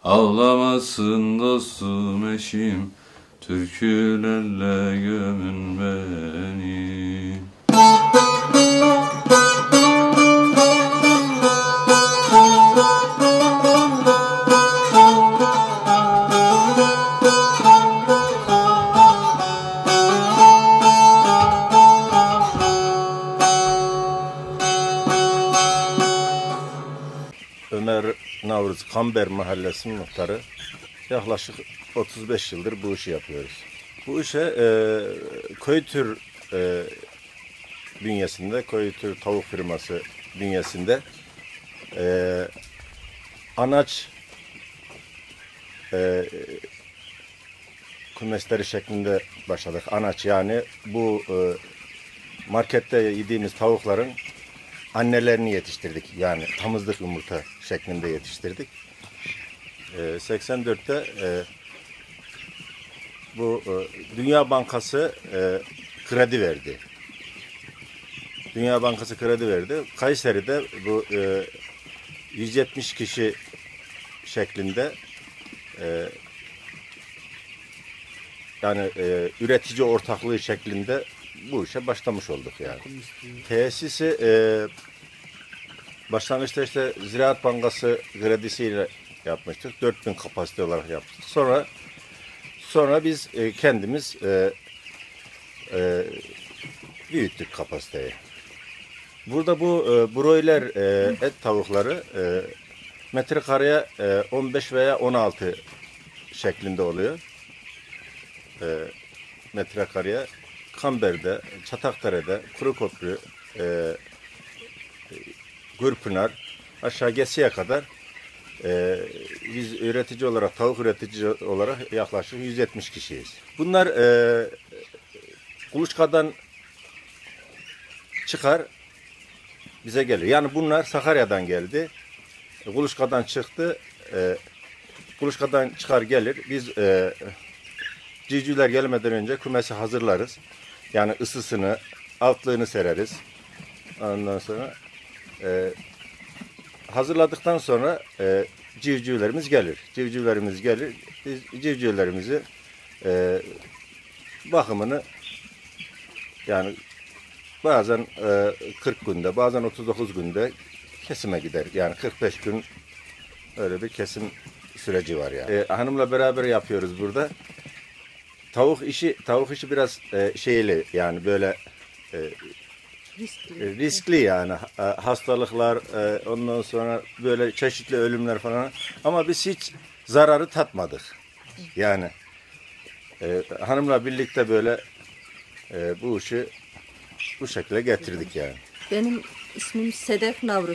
Ağlamasın dostum eşim, türkülerle gömün beni. Ömer Navruz Kamber Mahallesi'nin muhtarı. Yaklaşık 35 yıldır bu işi yapıyoruz. Bu işe Köytür bünyesinde, Köytür tavuk firması bünyesinde anaç kümesleri şeklinde başladık. Anaç yani bu markette yediğimiz tavukların annelerini yetiştirdik. Yani tamızlık yumurta şeklinde yetiştirdik. 84'te bu Dünya Bankası kredi verdi. Dünya Bankası kredi verdi. Kayseri'de bu 170 kişi şeklinde yani üretici ortaklığı şeklinde bu işe başlamış olduk yani. Tesisi başlangıçta işte Ziraat Bankası kredisiyle yapmıştık. 4000 kapasite olarak yaptık. Sonra biz kendimiz büyüttük kapasiteyi. Burada bu broiler et tavukları metrekareye 15 veya 16 şeklinde oluyor. Metrekareye Kamber'de, Çatakdere'de, Kuruköprü, Gürpınar, aşağı Gesi'ye kadar biz üretici olarak, tavuk üretici olarak yaklaşık 170 kişiyiz. Bunlar kuluçkadan çıkar, bize gelir. Yani bunlar Sakarya'dan geldi. Kuluçkadan çıktı, kuluçkadan çıkar gelir. Biz civcivler gelmeden önce kümesi hazırlarız. Yani ısısını, altlığını sereriz. Ondan sonra hazırladıktan sonra civcivlerimiz gelir. Civcivlerimiz gelir. Biz civcivlerimizi bakımını yani bazen 40 günde, bazen 39 günde kesime gider. Yani 45 gün öyle bir kesim süreci var yani. Hanımla beraber yapıyoruz burada. Tavuk işi biraz şeyli yani böyle riskli yani hastalıklar ondan sonra böyle çeşitli ölümler falan ama biz hiç zararı tatmadık yani hanımla birlikte böyle bu işi bu şekilde getirdik yani. Benim ismim Sedef Navruz.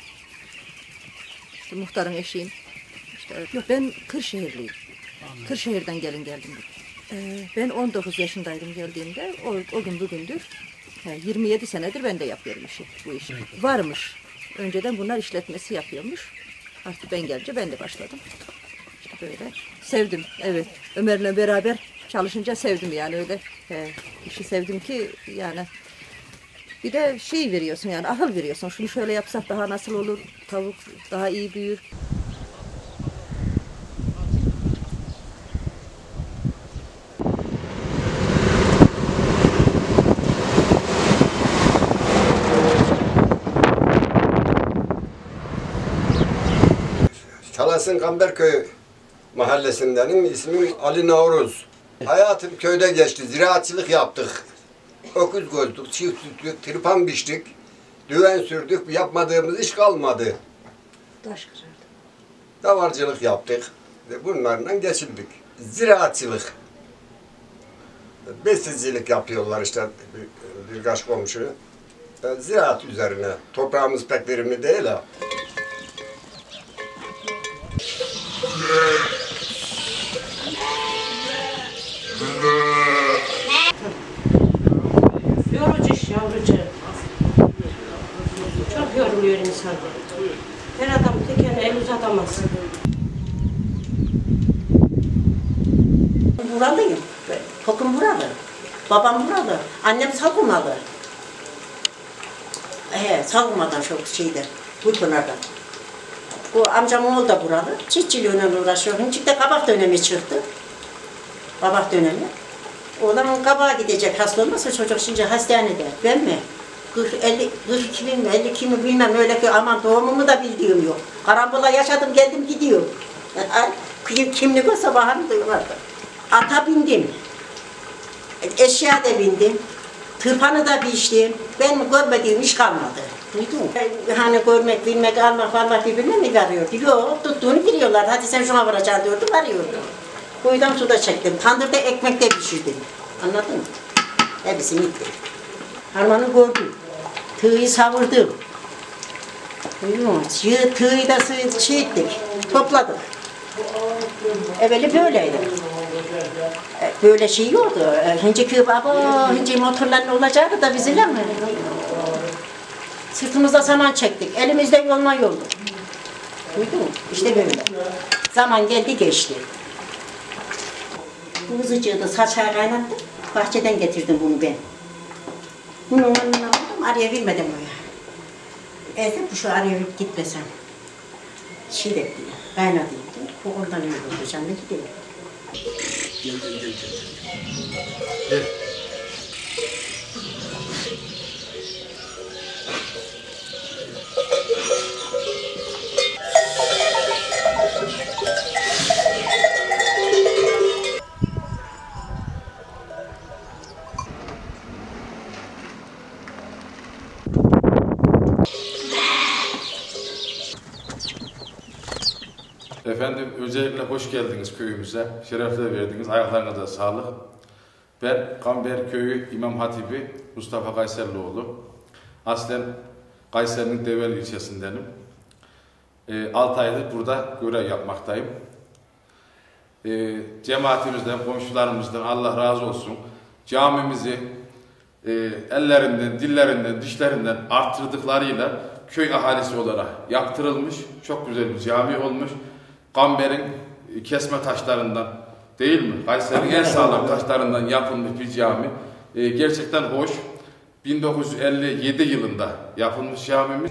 İşte muhtarın eşiyim. İşte, yok ben Kırşehirliyim. Kırşehir'den geldim. Ben 19 yaşındaydım geldiğimde. O gün bugündür 27 senedir ben de yapıyorum bu işi. Varmış. Önceden bunlar işletmesi yapıyormuş. Artık ben gelince ben de başladım. İşte böyle. Sevdim. Evet. Ömer'le beraber çalışınca sevdim yani öyle. İşi sevdim ki yani bir de şey veriyorsun yani akıl veriyorsun. Şunu şöyle yapsak daha nasıl olur? Tavuk daha iyi büyür. Talas'ın Kamberköy mahallesindenim. İsmim Ali Navruz. Hayatım köyde geçti. Ziraatçılık yaptık. Öküz koyduk, çift tuttuk, tırpan biçtik, düven sürdük. Yapmadığımız iş kalmadı. Taş kırardı. Davarcılık yaptık. Bunlarla geçindik. Ziraatçılık. Besicilik yapıyorlar işte birkaç komşu. Ziraat üzerine. Toprağımız pek verimli değil ha. Yorucu iş yavrucu. Çok yoruluyor insan. Her adam tekerine el uzatamaz. Buralıyım. Tokum buralı. Babam buralı. Annem Salgımalı. Salgıma'dan çok şeyde. Gülpınar'dan. Bu amcamın oğlu da buralı. Çiftçiliğiyle uğraşıyor. Şimdi de kabak dönemi çıktı. Kabak dönemi. Oğlanın kabağa gidecek, hasta olmasa çocuk şimdi hastanede. Ben mi? 42 bin mi, 52 mi bilmem öyle ki aman doğumumu da bildiğim yok. Karambola yaşadım geldim gidiyorum. Kimlik o sabahını duymadım. Ata bindim. Eşya da bindim. Tırpanı da biçtim. Ben görmediğim iş kalmadı. Duydun mu? Hani görmek, bilmek, almak birbirine mi varıyordu? Yok, tuttuğunu biliyorlar. Hadi sen şuna varacaksın diyordu, varıyordu. Kuyudan suda çektim. Tandırda ekmek de pişirdim. Anladın mı? Hepsini gittim. Harmanı gördüm. Tığı savurdum. Duydun mu? Tığı da ettik. Topladık. Evveli böyleydi. Böyle şey yoktu. Hinci baba, hinci motorların olacağı da bizimle mi? Sırtımızda saman çektik. Elimizde yolma yoldu. Duydun mu? İşte böyle. Zaman geldi geçti. Bu kızıcığı da saçağı kaynattım. Bahçeden getirdim bunu ben. Bunu onunla aldım, araya bilmedim oraya. Ezdim şu araya gitmesem. Şey de kaynatayım. Bu ondan öyle oldu canım, gidelim. Gel. Efendim özellikle hoş geldiniz köyümüze. Şerefler verdiniz. Ayaklarınıza sağlık. Ben Kamber Köyü İmam Hatibi Mustafa Kayserlioğlu. Aslen Kayseri'nin Develi ilçesindenim. 6 aydır burada görev yapmaktayım. Cemaatimizden, komşularımızdan Allah razı olsun. Camimizi ellerinden, dillerinden, dişlerinden arttırdıklarıyla köy ahalisi olarak yaptırılmış. Çok güzel bir cami olmuş. Kamber'in kesme taşlarından değil mi? Kayseri'nin en sağlam taşlarından yapılmış bir cami. Gerçekten hoş. 1957 yılında yapılmış camimiz.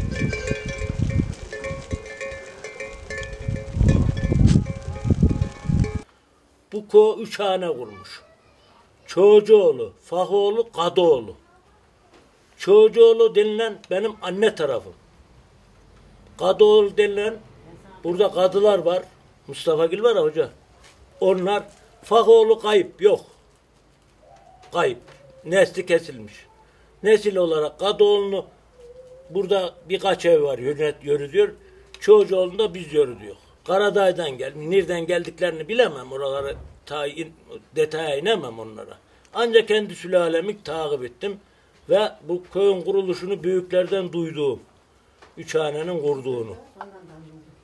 Bu köy 3 hane kurmuş. Çoğucuoğlu, Fahoğlu, Kadıoğlu. Çoğucuoğlu denilen benim anne tarafım. Kadıoğlu denilen burada kadılar var. Mustafa Gül var ya hoca. Onlar Fahoğlu kayıp yok. Kayıp. Nesli kesilmiş. Nesil olarak Kadıoğlu'nu burada birkaç ev var yürütüyor. Çoğucuoğlu'nda biz yürütüyor. Karadağ'dan nereden geldiklerini bilemem. Oraları detaya inemem onlara. Ancak kendi sülalemi takip ettim. Ve bu köyün kuruluşunu büyüklerden duyduğum. 3 hanenin kurduğunu.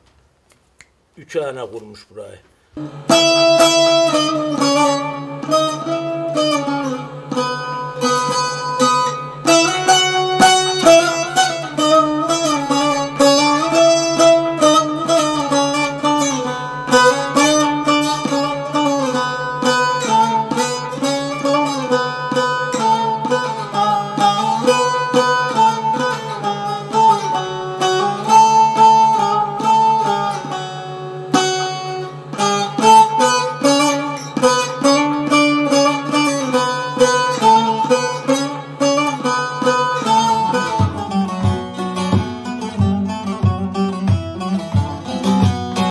3 hane kurmuş burayı.